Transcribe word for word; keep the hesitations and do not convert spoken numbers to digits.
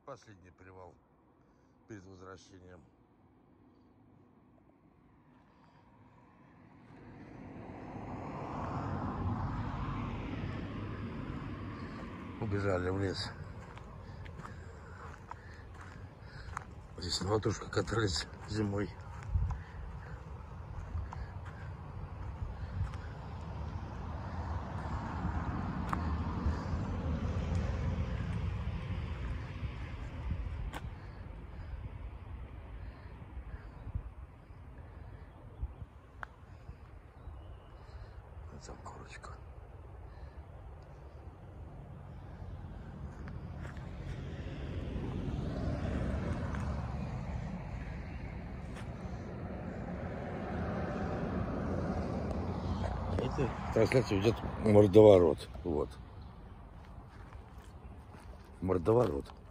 Последний привал перед возвращением. Убежали в лес. Здесь на ватушках катались зимой. Вот там корочка. Это трансляция идет мордоворот. Вот. Мордоворот.